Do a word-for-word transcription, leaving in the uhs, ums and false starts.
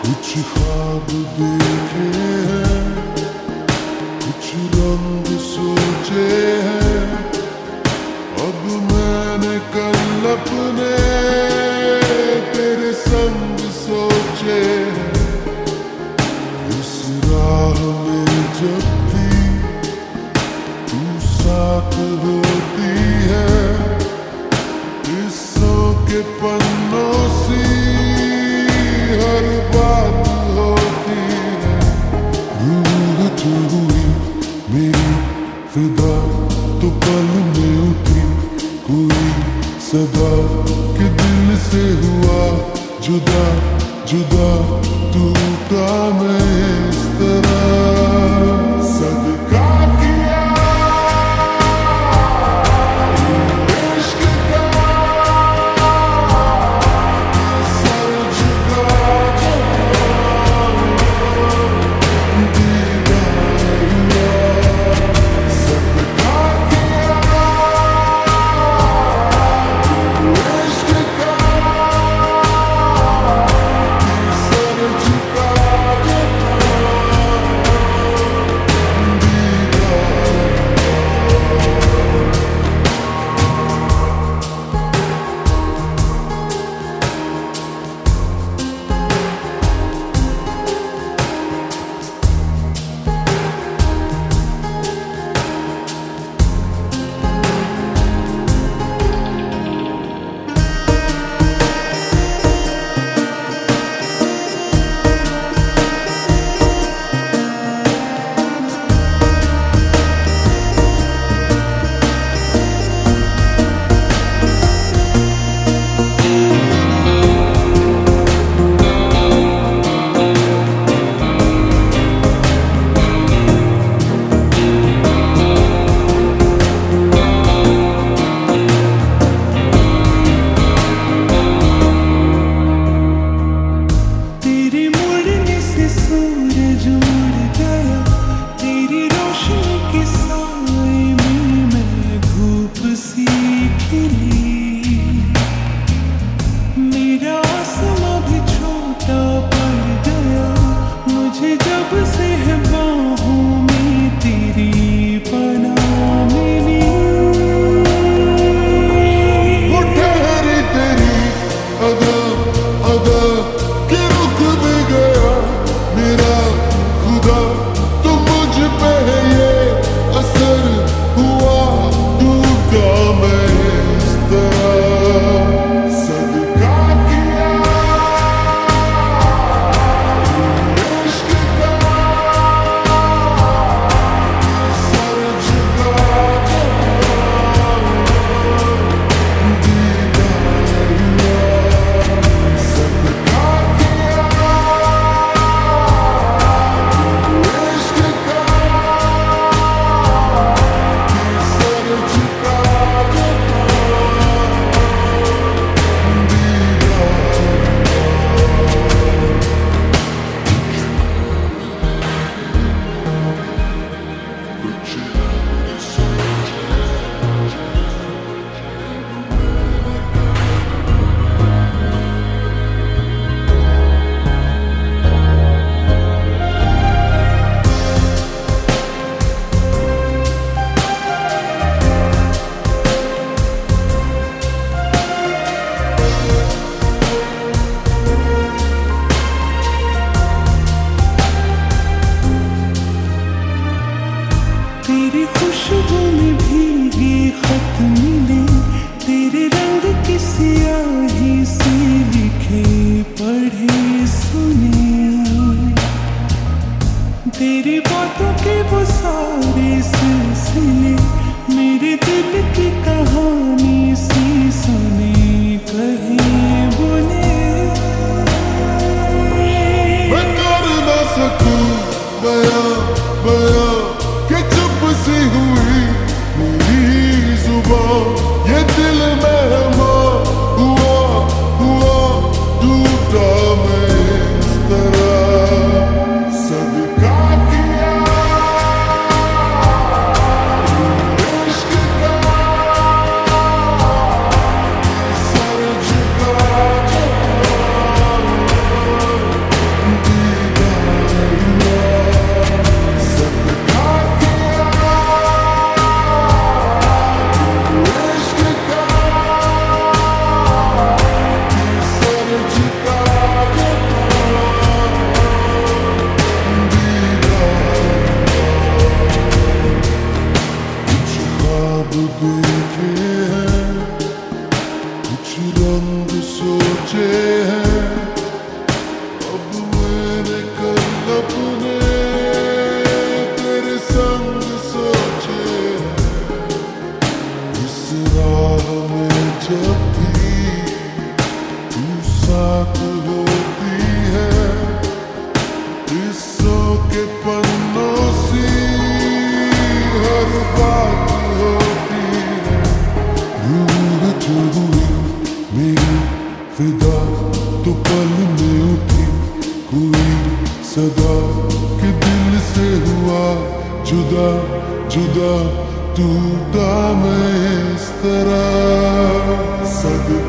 कुछ ख्वाब देखे हैं, कुछ रंग सोचे हैं, अब मैंने कल अपने तेरे संग सोचे हैं। इस राह में जब भी तू साथ होती है, किस्सों के पन्नों सी हर बात होती है। रूह जो हुई मेरी फिदा तो पल में उठी कोई सदा के दिल से हुआ जुदा जुदा टूटा मैं इस तरह। सदका किया इश्क का सर झुका दीदार हुआ। सदका किया इश्क का सर झुका पल में उठी कोई सदा के दिल से हुआ जुदा जुदा टूटा मैं इस तरह। सदका